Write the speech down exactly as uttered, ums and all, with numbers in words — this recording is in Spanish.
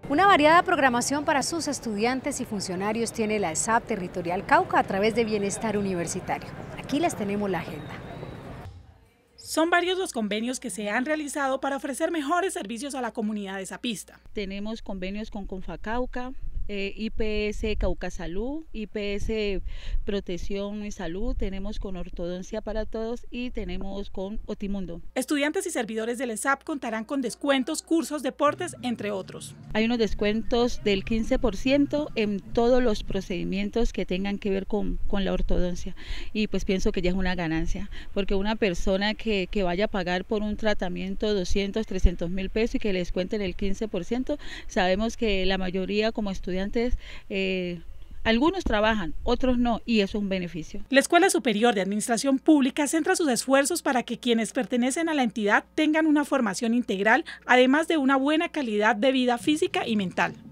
Una variada programación para sus estudiantes y funcionarios tiene la ESAP Territorial Cauca a través de Bienestar Universitario. Aquí les tenemos la agenda. Son varios los convenios que se han realizado para ofrecer mejores servicios a la comunidad esapista. Tenemos convenios con Confacauca, eh, I P S Cauca Salud, I P S Protección y Salud, tenemos con Ortodoncia para Todos y tenemos con Otimundo. Estudiantes y servidores del ESAP contarán con descuentos, cursos, deportes, entre otros. Hay unos descuentos del quince por ciento en todos los procedimientos que tengan que ver con, con la ortodoncia, y pues pienso que ya es una ganancia, porque una persona que, que vaya a pagar por un tratamiento doscientos, trescientos mil pesos y que les cuenten el quince por ciento, sabemos que la mayoría como estudiantes eh, algunos trabajan, otros no, y eso es un beneficio. La Escuela Superior de Administración Pública centra sus esfuerzos para que quienes pertenecen a la entidad tengan una formación integral, además de una buena calidad de vida física y mental.